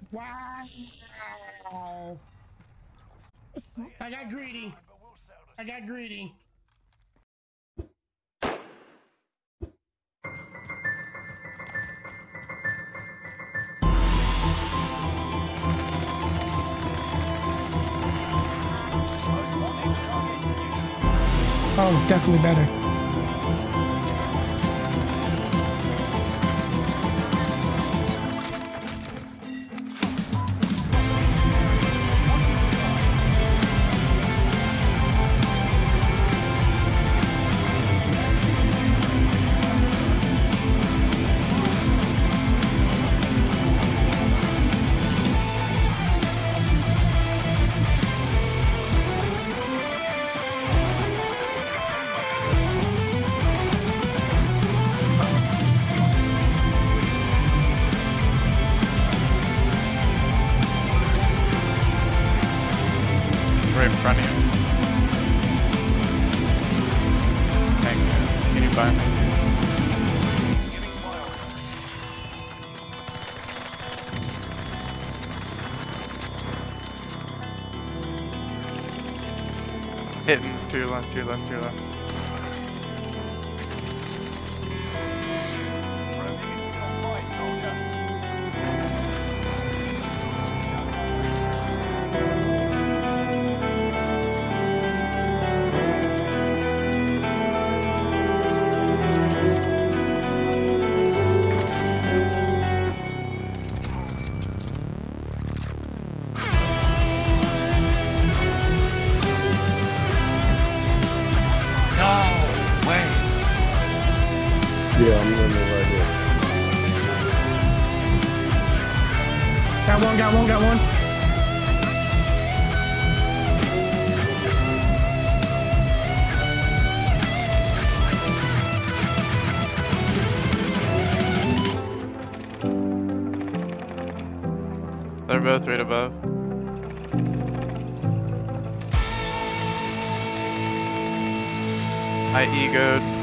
Wow. I got greedy. I got greedy. Oh, definitely better. Right in front of you. Thank you. Can you buy me? Hitting to your left, to your left, to your left. Yeah, I'm living right here. Got one, got one, got one. They're both right above. I egoed.